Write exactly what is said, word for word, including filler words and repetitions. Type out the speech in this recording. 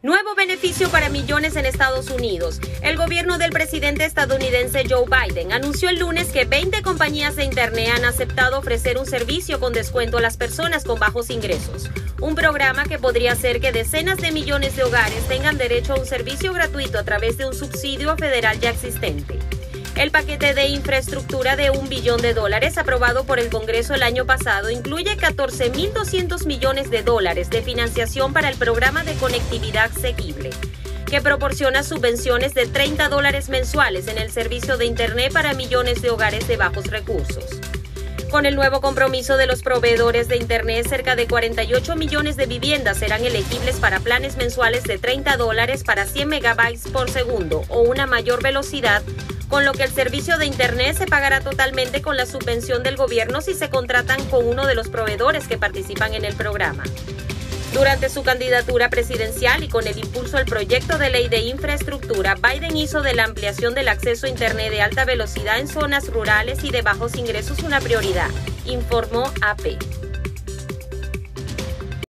Nuevo beneficio para millones en Estados Unidos. El gobierno del presidente estadounidense Joe Biden anunció el lunes que veinte compañías de Internet han aceptado ofrecer un servicio con descuento a las personas con bajos ingresos. Un programa que podría hacer que decenas de millones de hogares tengan derecho a un servicio gratuito a través de un subsidio federal ya existente. El paquete de infraestructura de un billón de dólares aprobado por el Congreso el año pasado incluye catorce mil doscientos millones de dólares de financiación para el programa de conectividad asequible, que proporciona subvenciones de treinta dólares mensuales en el servicio de Internet para millones de hogares de bajos recursos. Con el nuevo compromiso de los proveedores de Internet, cerca de cuarenta y ocho millones de viviendas serán elegibles para planes mensuales de treinta dólares para cien megabytes por segundo o una mayor velocidad, con lo que el servicio de Internet se pagará totalmente con la subvención del gobierno si se contratan con uno de los proveedores que participan en el programa. Durante su candidatura presidencial y con el impulso al proyecto de ley de infraestructura, Biden hizo de la ampliación del acceso a Internet de alta velocidad en zonas rurales y de bajos ingresos una prioridad, informó A P.